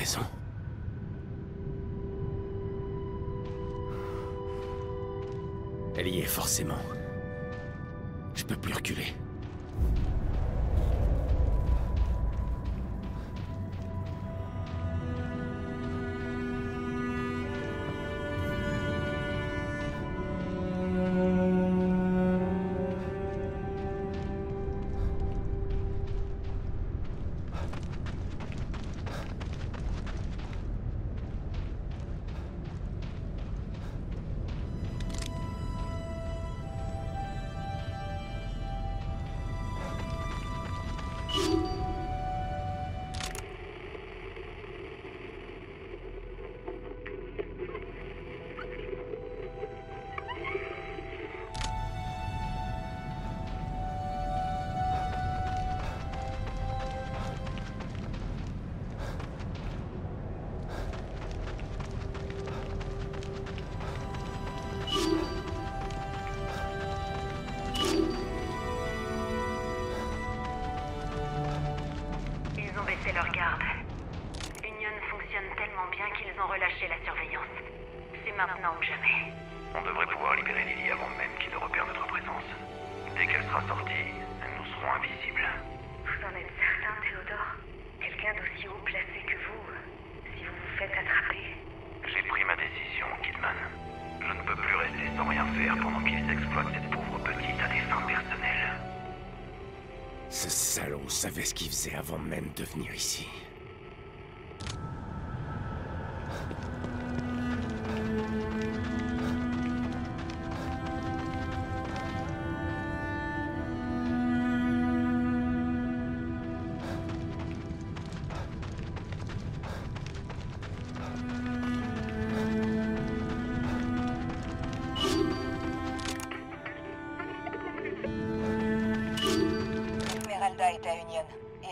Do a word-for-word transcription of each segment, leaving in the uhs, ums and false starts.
maison. Elle y est forcément. Je peux plus reculer. C'est leur garde. Union fonctionne tellement bien qu'ils ont relâché la surveillance. C'est maintenant ou jamais. On devrait pouvoir libérer Lily avant même qu'ils ne repèrent notre présence. Dès qu'elle sera sortie, nous serons invisibles. Vous en êtes certain, Théodore? Quelqu'un d'aussi haut placé que vous, si vous vous faites attraper? J'ai pris ma décision, Kidman. Je ne peux plus rester sans rien faire pendant qu'ils exploitent cette pauvre petite à des fins personnelles. Ce salaud savait ce qu'il faisait avant même de venir ici. Est à Union.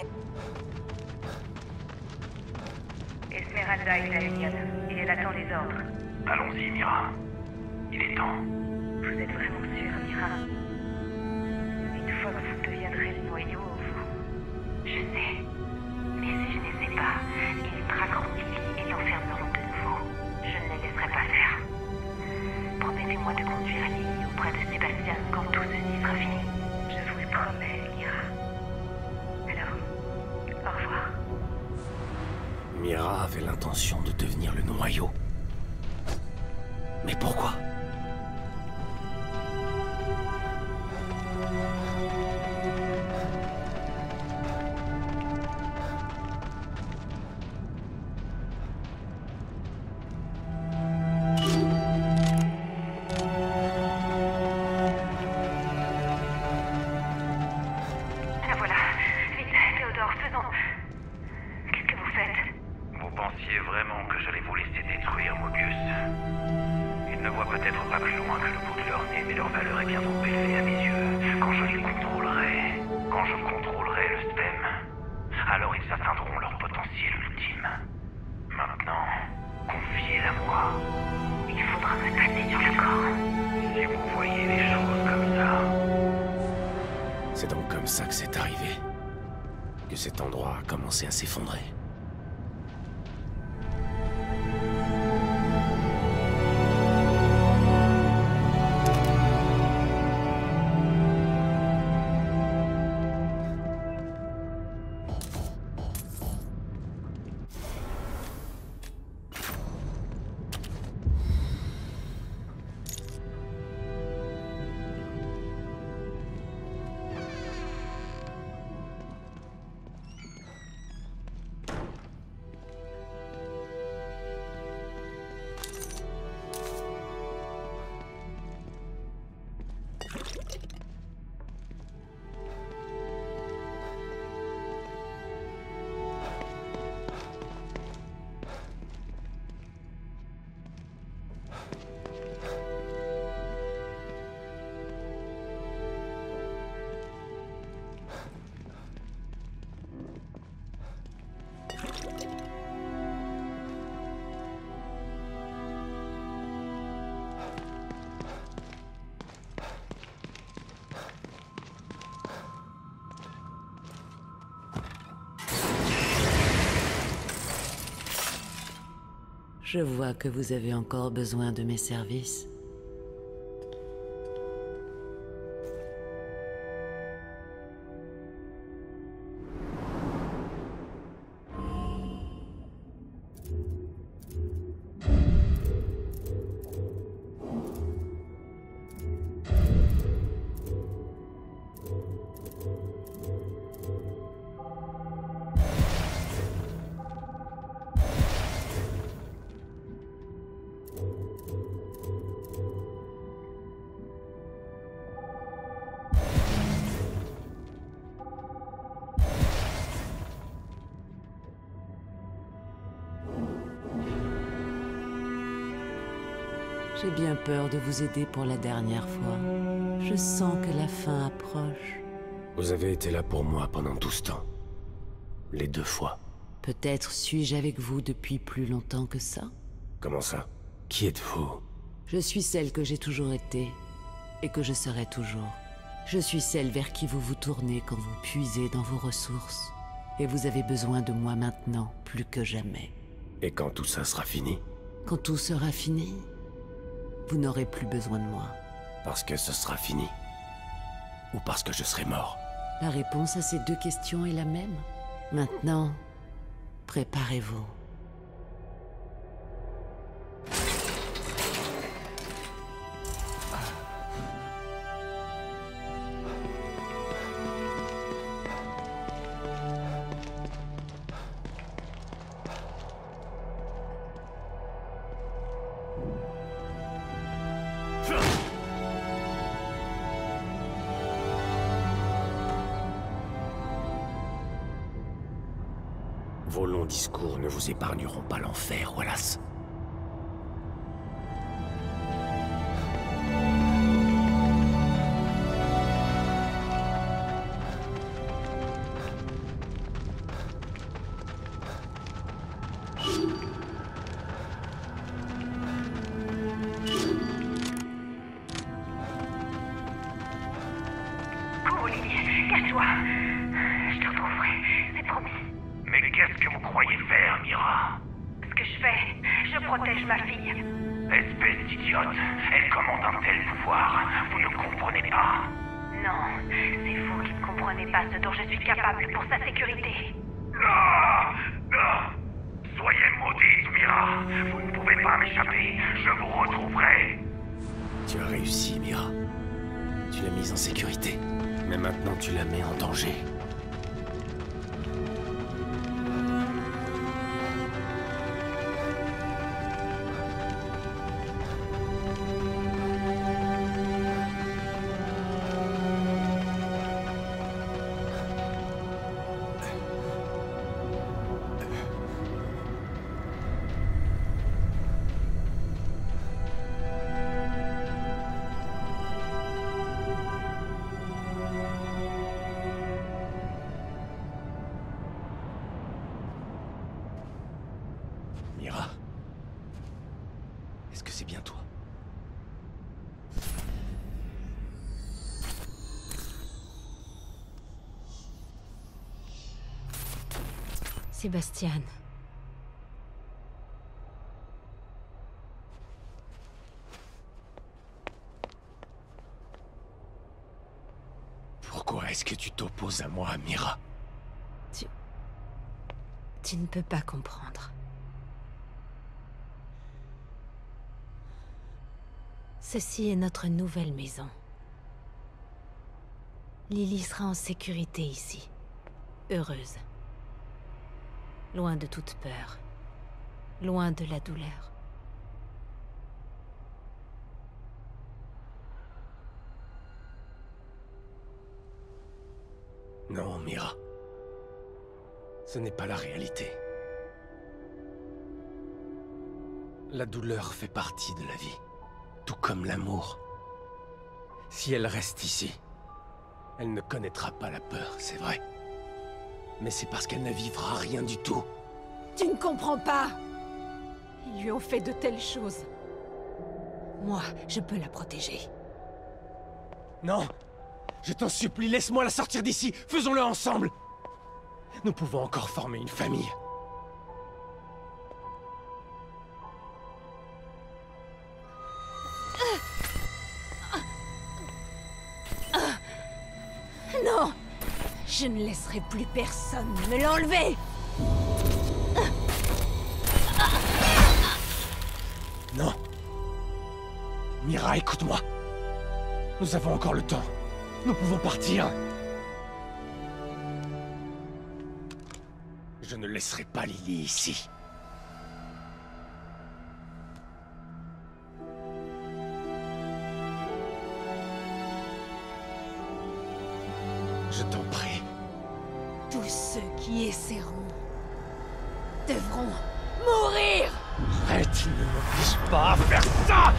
Et... Esmeralda est à Union, et elle attend les ordres. Allons-y, Mira. Il est temps. Vous êtes vraiment sûre, Mira? Une fois que vous deviendrez le noyau, vous... Je sais. Mais si je ne sais pas, ils traqueront Lily et l'enfermeront de nouveau. Je ne les laisserai pas faire. Promettez-moi de conduire Lily auprès de Sébastien quand tout ceci sera fini. Je vous le promets, Mira. Au revoir. Mira avait l'intention de devenir le noyau. Mais pourquoi? La voilà. Vite, Théodore, faisons... Qu'est-ce que vous faites? Vous pensiez vraiment que j'allais vous laisser détruire Mobius? Ils ne voient peut-être pas plus loin que le bout de leur nez, mais leur valeur est bien trop élevée à mes yeux. Quand je les contrôlerai, quand je contrôlerai le S T E M, alors ils atteindront leur potentiel ultime. Maintenant, confiez-la moi. Il faudra me passer sur le corps. Si vous voyez les choses comme ça... C'est donc comme ça que c'est arrivé. Que cet endroit a commencé à s'effondrer. Je vois que vous avez encore besoin de mes services. J'ai bien peur de vous aider pour la dernière fois. Je sens que la fin approche. Vous avez été là pour moi pendant tout ce temps. Les deux fois. Peut-être suis-je avec vous depuis plus longtemps que ça? Comment ça? Qui êtes-vous? Je suis celle que j'ai toujours été, et que je serai toujours. Je suis celle vers qui vous vous tournez quand vous puisez dans vos ressources. Et vous avez besoin de moi maintenant, plus que jamais. Et quand tout ça sera fini? Quand tout sera fini, vous n'aurez plus besoin de moi. Parce que ce sera fini? Ou parce que je serai mort? La réponse à ces deux questions est la même. Maintenant, préparez-vous. Vos longs discours ne vous épargneront pas l'enfer, Wallace. Cours, Lily, cache-toi. Je te retrouverai, c'est promis. Mais qu'est-ce que vous croyez faire, Mira? Ce que je fais, je protège ma fille. Espèce d'idiote, elle commande un tel pouvoir, vous ne comprenez pas. Non, c'est vous qui ne comprenez pas ce dont je suis capable pour sa sécurité. Ah, ah. Soyez maudite, Mira. Vous ne pouvez pas m'échapper. Je vous retrouverai. Tu as réussi, Mira. Tu l'as mise en sécurité. Mais maintenant tu la mets en danger. Mira, est-ce que c'est bien toi? Sébastien. Pourquoi est-ce que tu t'opposes à moi, Mira? Tu... Tu ne peux pas comprendre. Ceci est notre nouvelle maison. Lily sera en sécurité ici. Heureuse. Loin de toute peur. Loin de la douleur. Non, Mira. Ce n'est pas la réalité. La douleur fait partie de la vie. Tout comme l'amour. Si elle reste ici, elle ne connaîtra pas la peur, c'est vrai. Mais c'est parce qu'elle ne vivra rien du tout. Tu ne comprends pas! Ils lui ont fait de telles choses. Moi, je peux la protéger. Non! Je t'en supplie, laisse-moi la sortir d'ici! Faisons-le ensemble! Nous pouvons encore former une famille. Je ne laisserai plus personne me l'enlever. Non. Mira, écoute-moi. Nous avons encore le temps. Nous pouvons partir. Je ne laisserai pas Lily ici. Je t'en prie. Tous ceux qui essaieront devront mourir. Arrête, ne m'oblige pas à faire ça!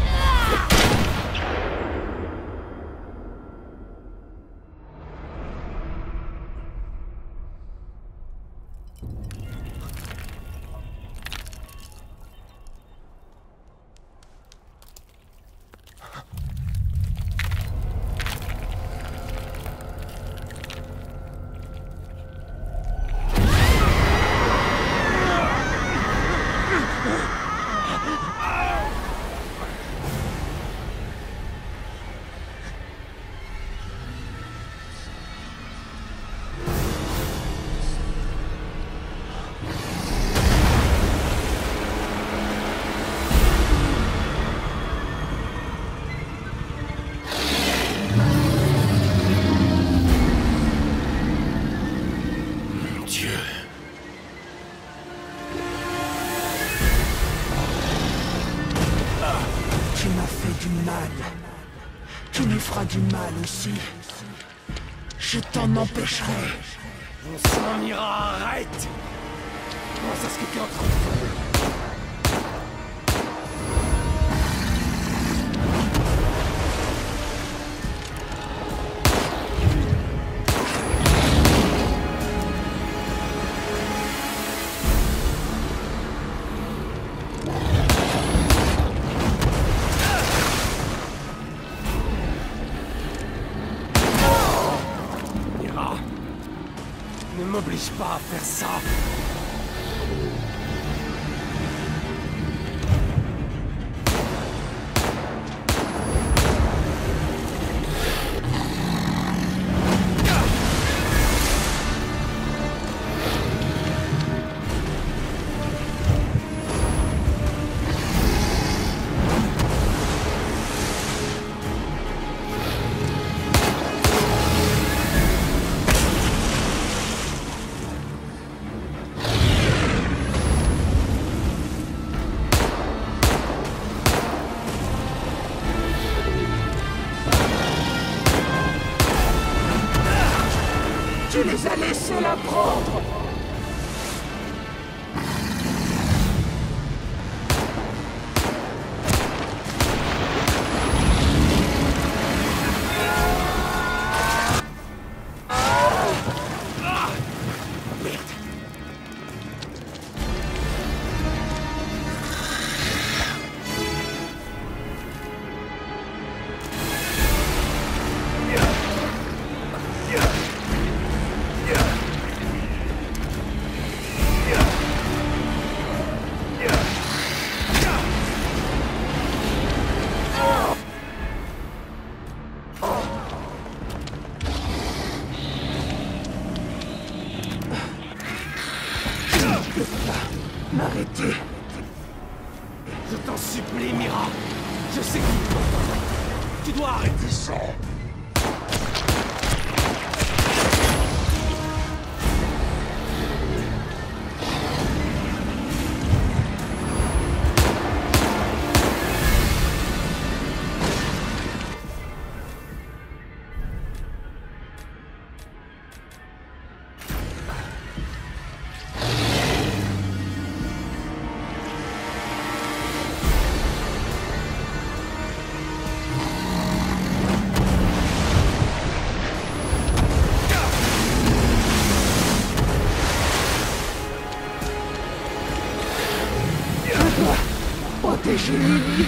Tu lui feras du mal aussi. Je t'en empêcherai. Bon sang, Mira, arrête! Comment ça, ce que t'es en train de faire? Ne m'oblige pas à faire ça. Tu les as laissés la prendre. M'arrêter. Je t'en supplie, Mira. Je sais que tu dois... Tu dois arrêter ça. Protéger Lily.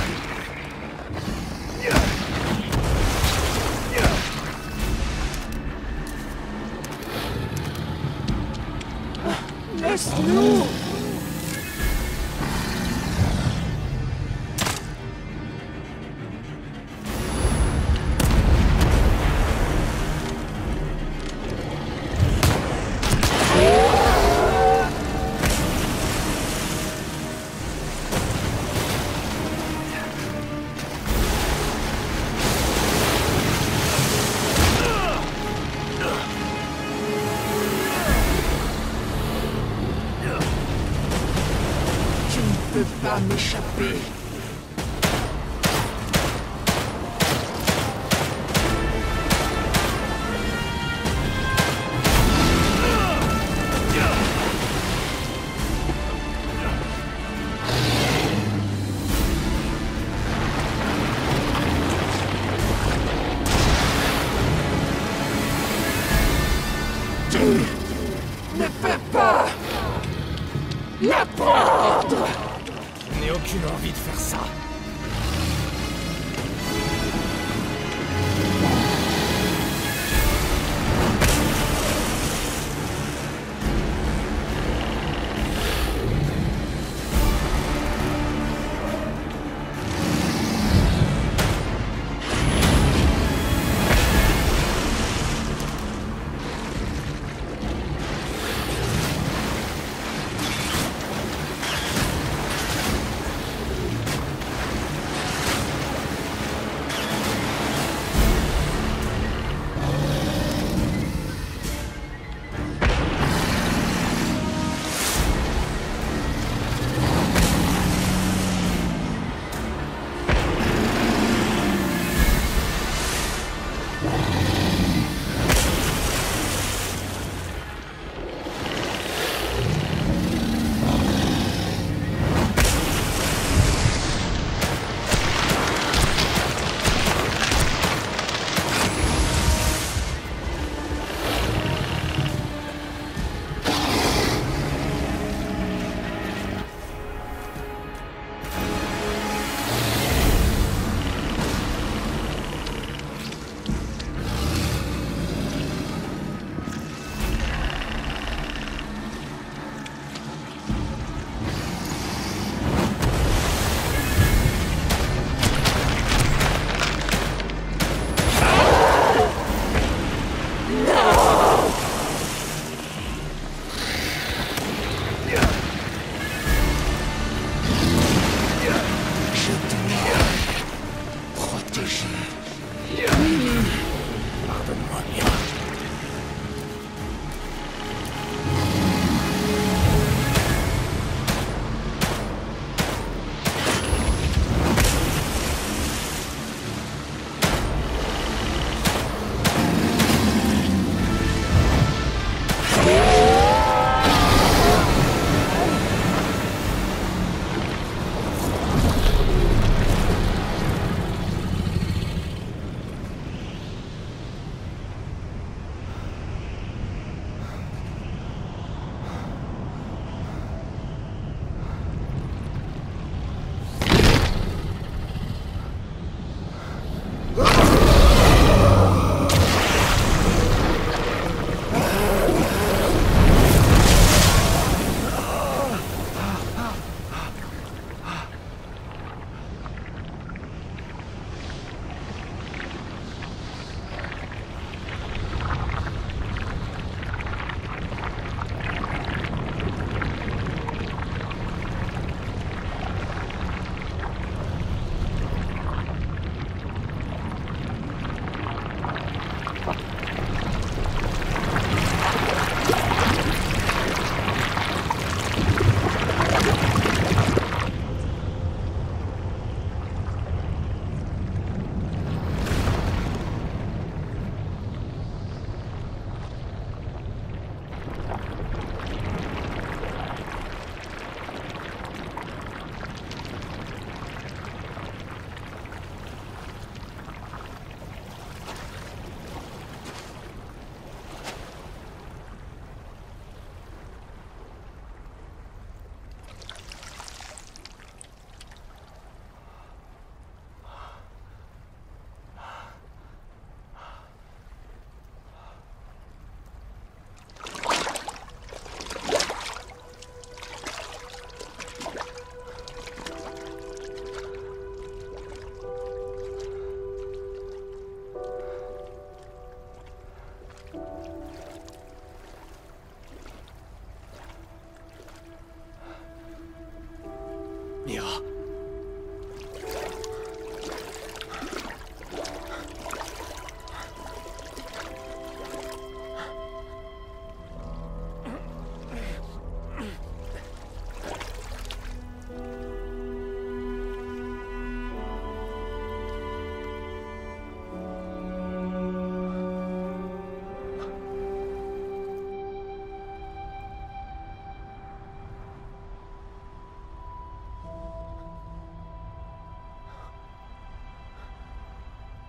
Laisse-nous. pas m'échapper. Ne peux pas la prendre. Je n'ai aucune envie de faire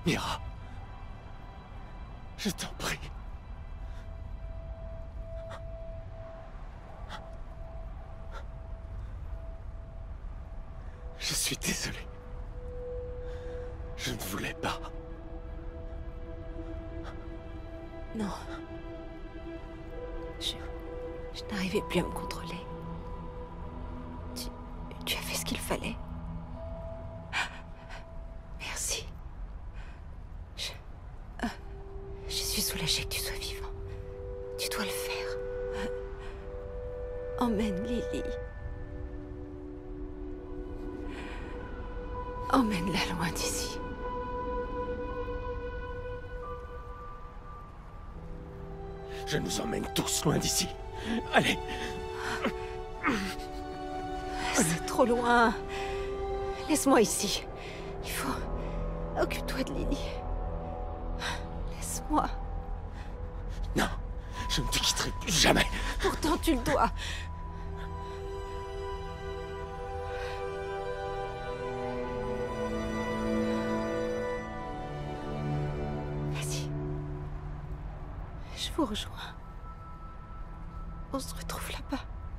Mira. Je t'en prie. Je suis désolé. Je ne voulais pas. Non. Je... Je n'arrivais plus à me contrôler. Tu... Tu as fait ce qu'il fallait. Merci. Je... euh, Je suis soulagée que tu sois vivant. Tu dois le faire. Euh, Emmène Lily. Emmène-la loin d'ici. Je nous emmène tous loin d'ici. Allez. C'est trop loin. Laisse-moi ici. Il faut... Occupe-toi de Lily. Laisse-moi. Non, je ne te quitterai plus jamais. Pourtant, tu le dois. Vas-y. Je vous rejoins. On se retrouve là-bas.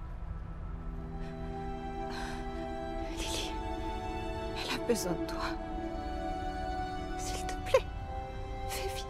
Lily, elle a besoin de toi. S'il te plaît, fais vite.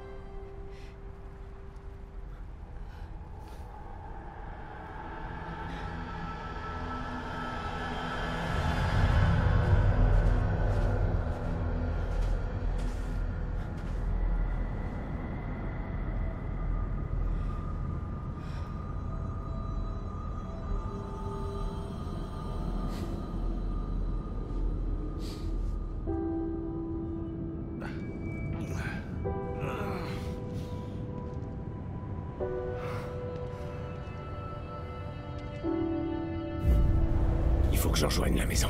Il faut que je rejoigne la maison.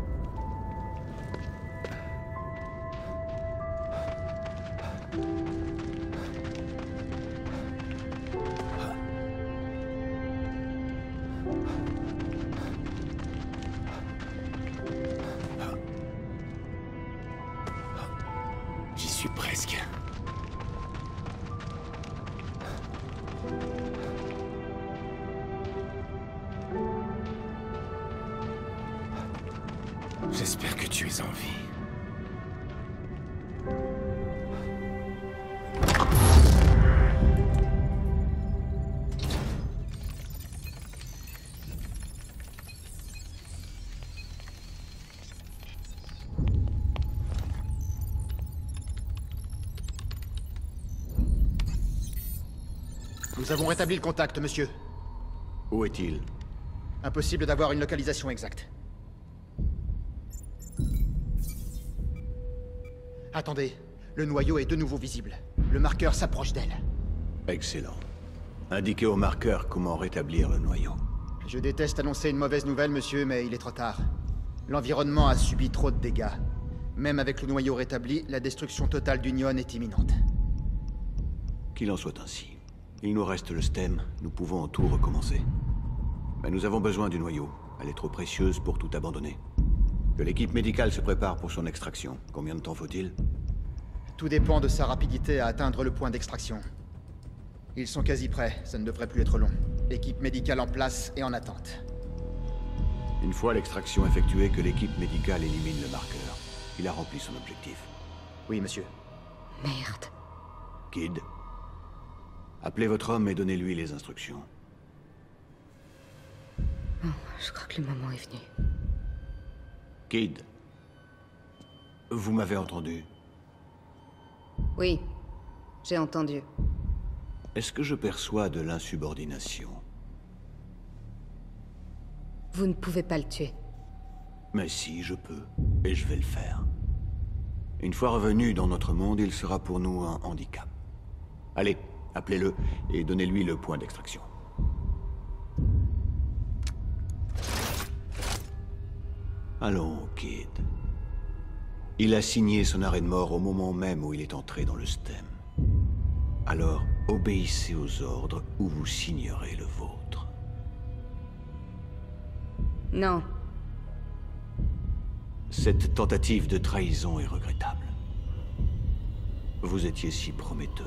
J'y suis presque. J'espère que tu es en vie. Nous avons rétabli le contact, monsieur. Où est-il? Impossible d'avoir une localisation exacte. Attendez, le noyau est de nouveau visible. Le marqueur s'approche d'elle. Excellent. Indiquez au marqueur comment rétablir le noyau. Je déteste annoncer une mauvaise nouvelle, monsieur, mais il est trop tard. L'environnement a subi trop de dégâts. Même avec le noyau rétabli, la destruction totale d'Union est imminente. Qu'il en soit ainsi. Il nous reste le stem, nous pouvons en tout recommencer. Mais nous avons besoin du noyau. Elle est trop précieuse pour tout abandonner. Que l'équipe médicale se prépare pour son extraction. Combien de temps faut-il? Tout dépend de sa rapidité à atteindre le point d'extraction. Ils sont quasi prêts, ça ne devrait plus être long. Équipe médicale en place et en attente. Une fois l'extraction effectuée, que l'équipe médicale élimine le marqueur. Il a rempli son objectif. Oui, monsieur. Merde. Kid, appelez votre homme et donnez-lui les instructions. Oh, je crois que le moment est venu. Kid, vous m'avez entendu? Oui, j'ai entendu. Est-ce que je perçois de l'insubordination? Vous ne pouvez pas le tuer. Mais si, je peux. Et je vais le faire. Une fois revenu dans notre monde, il sera pour nous un handicap. Allez, appelez-le et donnez-lui le point d'extraction. Allons, Kid. Il a signé son arrêt de mort au moment même où il est entré dans le stem. Alors, obéissez aux ordres ou vous signerez le vôtre. Non. Cette tentative de trahison est regrettable. Vous étiez si prometteuse.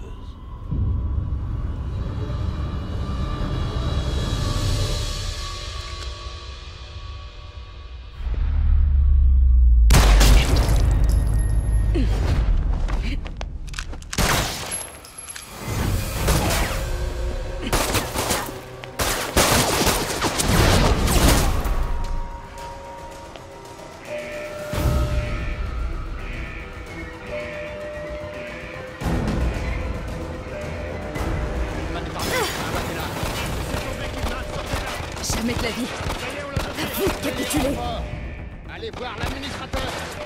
Jamais de la vie. À vous de capituler. Allez voir l'administrateur.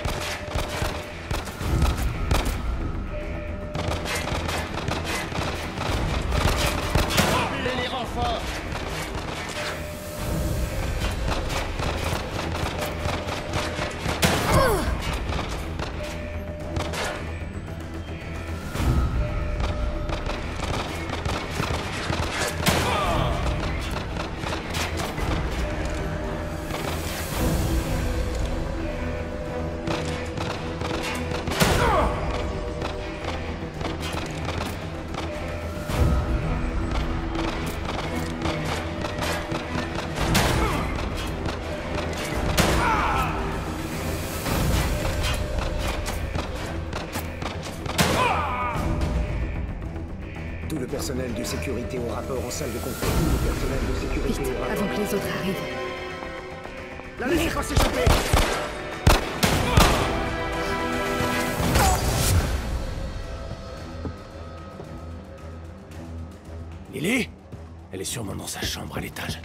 Appelez les renforts. Tout le personnel de sécurité au rapport en salle de contrôle. Tout le personnel de sécurité Vite, au rapport. avant que les autres arrivent. La laissez pas s'échapper. Lily? Elle est sûrement dans sa chambre à l'étage.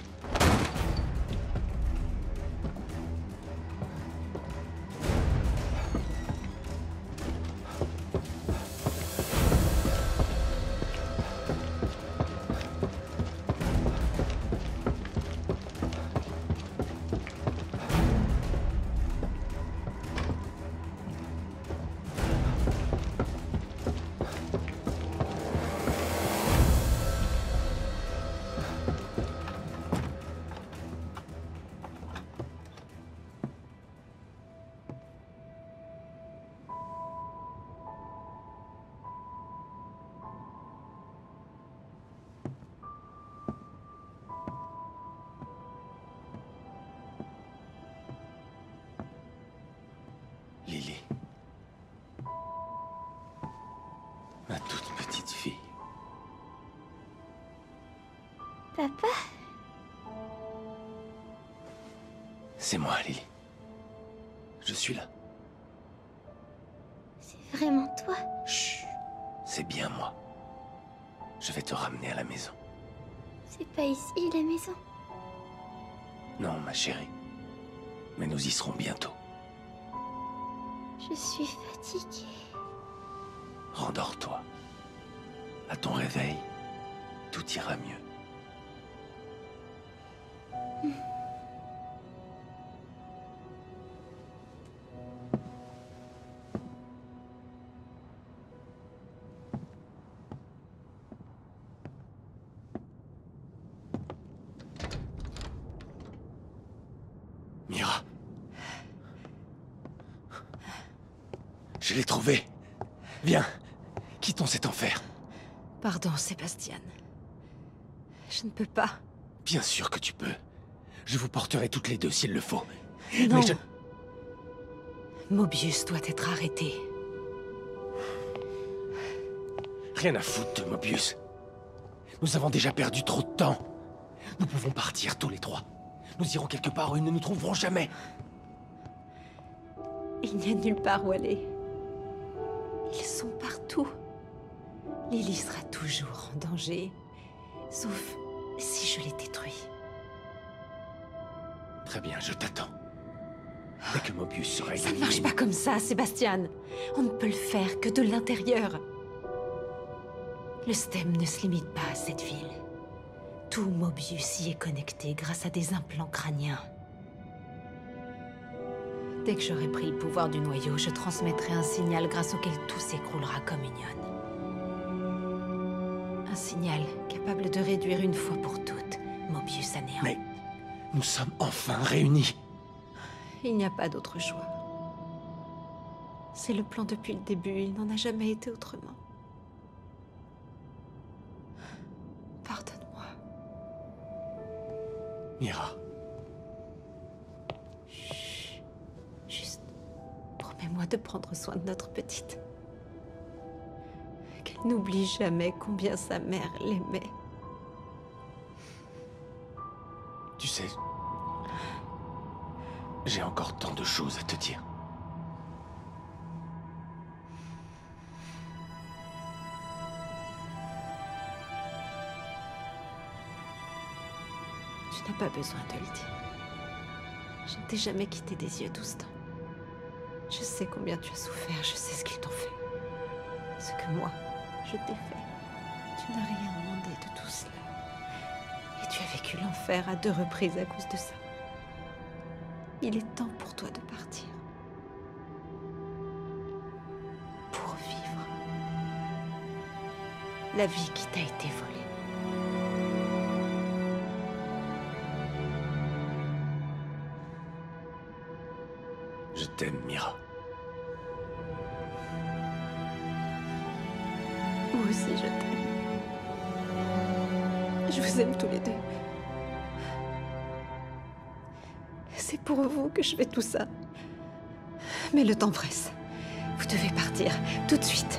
Lily. Ma toute petite fille. Papa? C'est moi, Lily. Je suis là. C'est vraiment toi? Chut. C'est bien moi. Je vais te ramener à la maison. C'est pas ici, la maison? Non, ma chérie. Mais nous y serons bientôt. Je suis fatiguée. Rendors-toi. À ton réveil, tout ira mieux. Mira. Je l'ai trouvé. Viens, quittons cet enfer. Pardon, Sébastien. Je ne peux pas. Bien sûr que tu peux. Je vous porterai toutes les deux s'il le faut. Non. Mais je... Mobius doit être arrêté. Rien à foutre de Mobius. Nous avons déjà perdu trop de temps. Nous pouvons partir tous les trois. Nous irons quelque part où ils ne nous trouveront jamais. Il n'y a nulle part où aller. Ils sont partout. Lily sera toujours en danger. Sauf si je les détruis. Très bien, je t'attends. Dès que Mobius sera Ça ne éliminé... marche pas comme ça, Sébastien. On ne peut le faire que de l'intérieur. Le stem ne se limite pas à cette ville. Tout Mobius y est connecté grâce à des implants crâniens. Dès que j'aurai pris le pouvoir du noyau, je transmettrai un signal grâce auquel tout s'écroulera comme une ionne. Un signal capable de réduire une fois pour toutes Mobius à néant. Mais nous sommes enfin réunis. Il n'y a pas d'autre choix. C'est le plan depuis le début, il n'en a jamais été autrement. Pardonne-moi. Mira. Chut. Juste, promets-moi de prendre soin de notre petite. Qu'elle n'oublie jamais combien sa mère l'aimait. Tu sais, j'ai encore tant de choses à te dire. Tu n'as pas besoin de le dire. Je ne t'ai jamais quitté des yeux tout ce temps. Je sais combien tu as souffert, je sais ce qu'ils t'ont fait. Ce que moi, je t'ai fait. Tu n'as rien demandé de tout cela. Et tu as vécu l'enfer à deux reprises à cause de ça. Il est temps pour toi de partir. Pour vivre la vie qui t'a été volée. Je t'aime, Mira. Moi aussi, je t'aime. Je vous aime tous les deux. C'est pour vous que je fais tout ça. Mais le temps presse. Vous devez partir, tout de suite.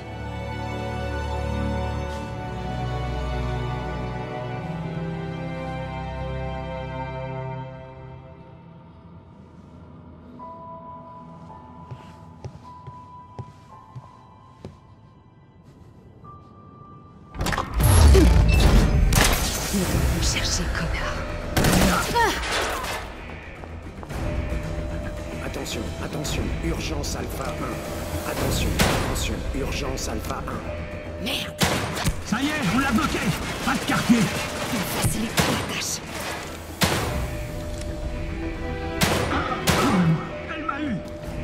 Nous devons chercher Connor. Attention, attention, urgence Alpha un. Attention, attention, urgence Alpha un. Merde! Ça y est, on l'a bloqué. Pas de quartier. On facilite la tâche. Elle m'a eu.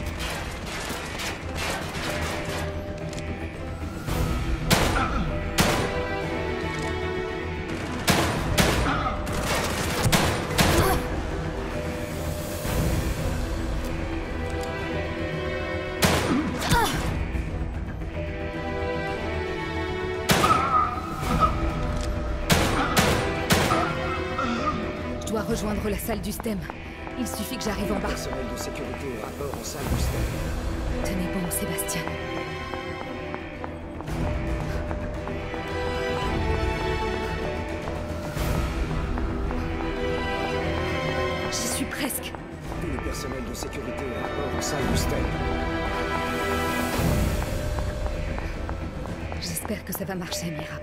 Je dois rejoindre la salle du S T E M. Il suffit que j'arrive en bas. Personnel de sécurité au rapport en salle du S T E M. Tenez bon, Sébastien. J'y suis presque. Tout le personnel de sécurité au rapport en salle du S T E M. J'espère que ça va marcher, Mira.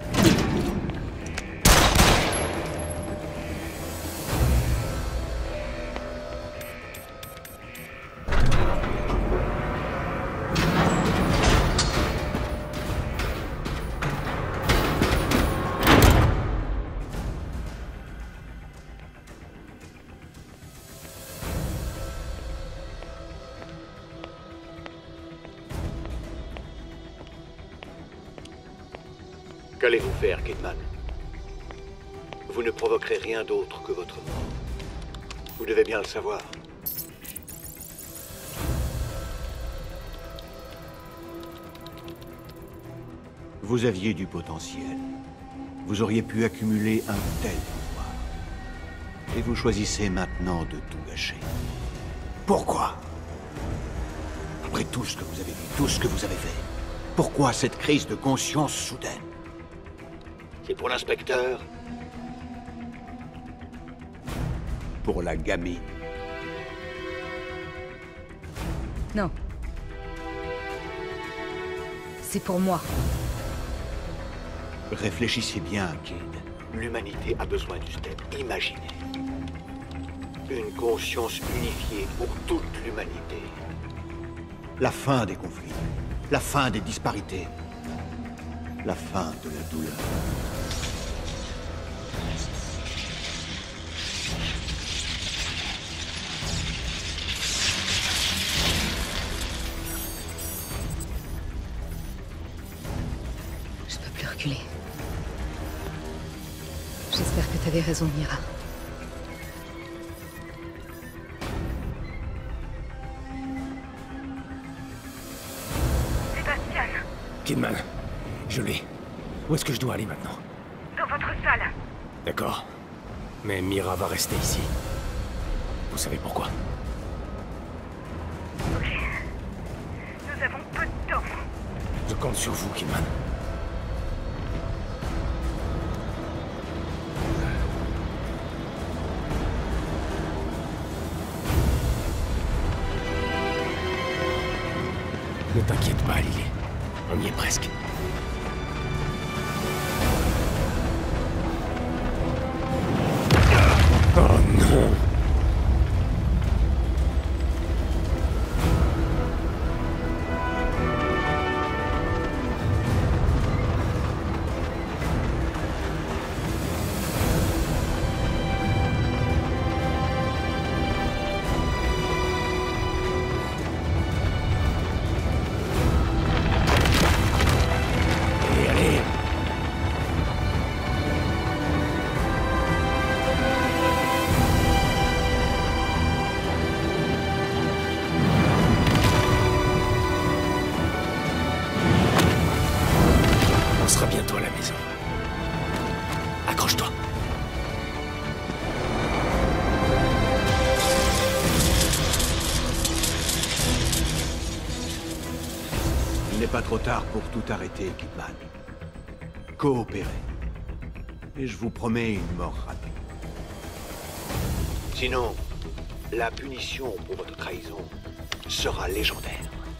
Qu'allez-vous faire, Kidman? Vous ne provoquerez rien d'autre que votre mort. Vous devez bien le savoir. Vous aviez du potentiel. Vous auriez pu accumuler un tel pouvoir. Et vous choisissez maintenant de tout gâcher. Pourquoi? Après tout ce que vous avez vu, tout ce que vous avez fait, pourquoi cette crise de conscience soudaine? C'est pour l'inspecteur? Pour la gamine? Non. C'est pour moi. Réfléchissez bien, Kid. L'humanité a besoin du S T E M. Imaginez. Une conscience unifiée pour toute l'humanité. La fin des conflits. La fin des disparités. La fin de la douleur. Je peux plus reculer. J'espère que t'avais raison, Mira. Kidman, je l'ai. Où est-ce que je dois aller maintenant? Dans votre salle. D'accord. Mais Mira va rester ici. Vous savez pourquoi? Ok. Nous avons peu de temps. Je compte sur vous, Kidman. Ne t'inquiète pas, Lily. On y est presque. Oh non! Bientôt à la maison. Accroche-toi. Il n'est pas trop tard pour tout arrêter, Kidman. Coopérez. Et je vous promets une mort rapide. Sinon, la punition pour votre trahison sera légendaire.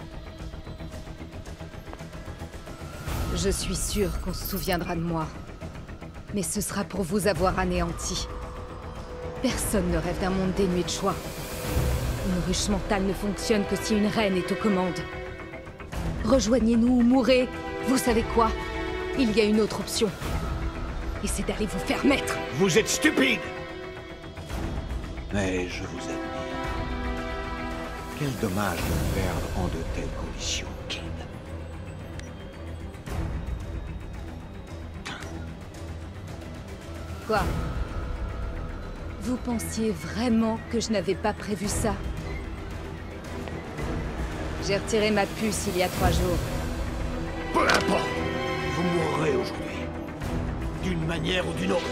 Je suis sûre qu'on se souviendra de moi. Mais ce sera pour vous avoir anéanti. Personne ne rêve d'un monde dénué de choix. Une ruche mentale ne fonctionne que si une reine est aux commandes. Rejoignez-nous ou mourrez. Vous savez quoi? Il y a une autre option. Et c'est d'aller vous faire mettre. Vous êtes stupide! Mais je vous admire. Quel dommage de me perdre en de telles conditions, Kid. Quoi? Vous pensiez vraiment que je n'avais pas prévu ça? J'ai retiré ma puce il y a trois jours. Peu importe! Vous mourrez aujourd'hui. D'une manière ou d'une autre.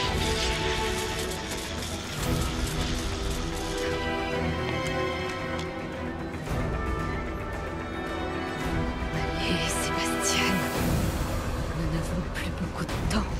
Allez, Sébastien. Nous n'avons plus beaucoup de temps.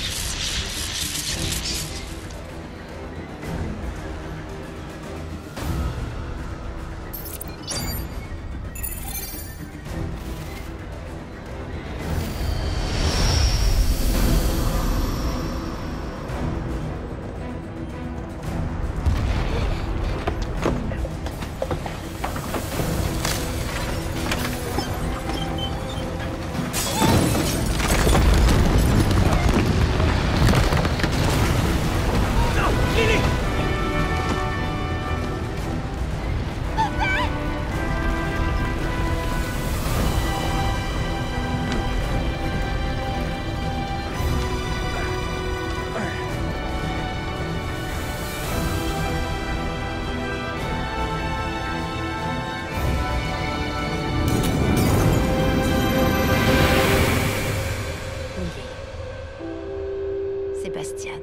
Sébastien.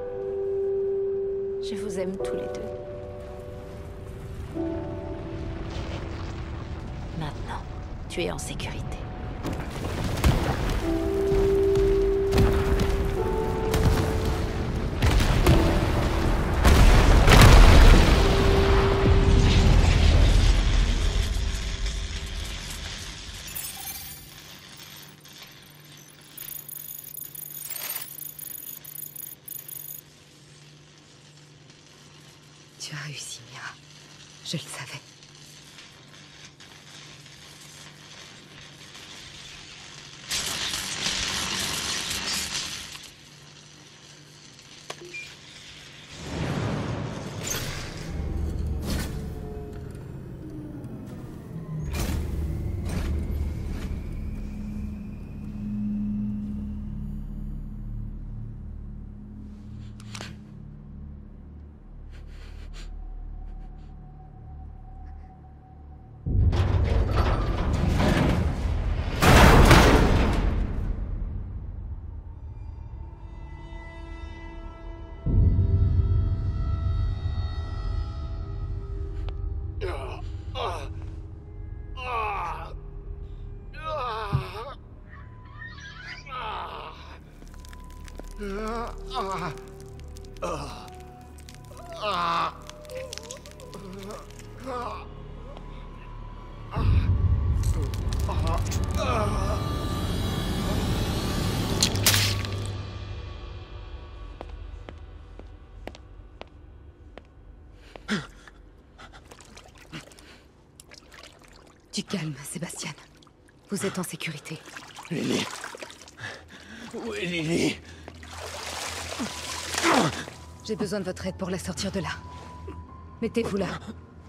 Je vous aime tous les deux. Maintenant, tu es en sécurité. Tu as réussi, Mira. Je le savais. Du calme, Sébastien. Vous êtes en sécurité. Lily. Où est Lily? J'ai besoin de votre aide pour la sortir de là. Mettez-vous là.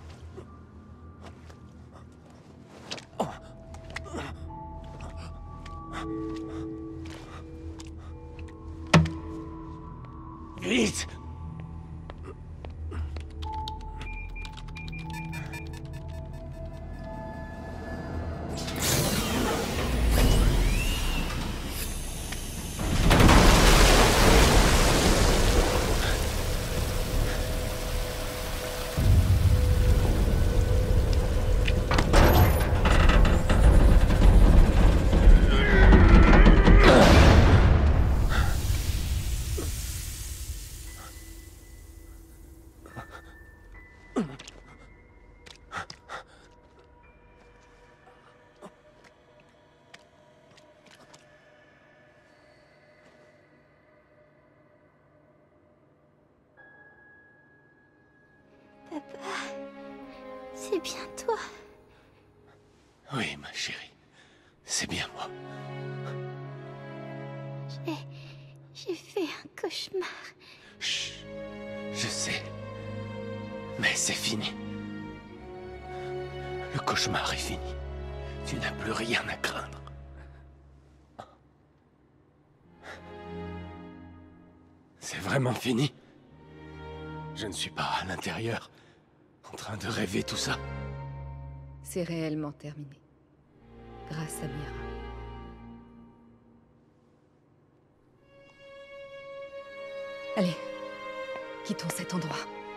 Vite! Papa, c'est bien toi. Oui, ma chérie. C'est bien moi. J'ai... j'ai fait un cauchemar. Chut. Je sais. Mais c'est fini. Le cauchemar est fini. Tu n'as plus rien à craindre. C'est vraiment fini? Je ne suis pas à l'intérieur, en train de rêver tout ça. C'est réellement terminé. Grâce à Mira. Allez, quittons cet endroit.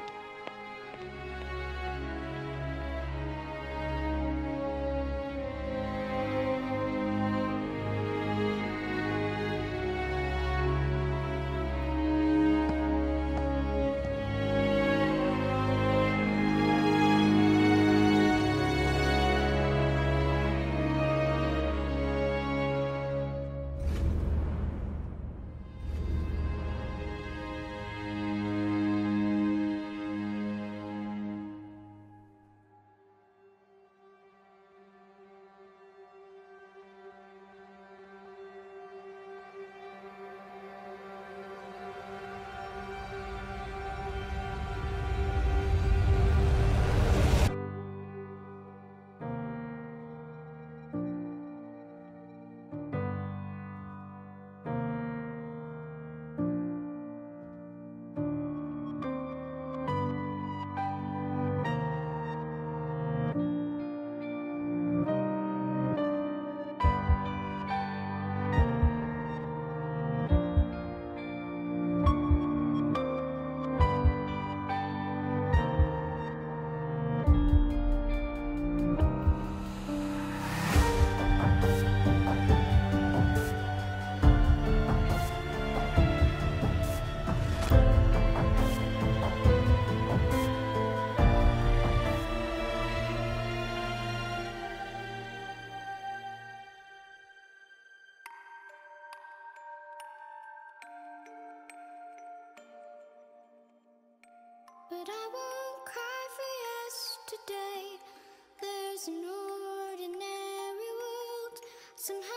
But I won't cry for yesterday. There's an ordinary world. Somehow